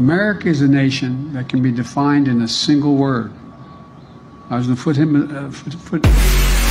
America is a nation that can be defined in a single word. I was going to put him.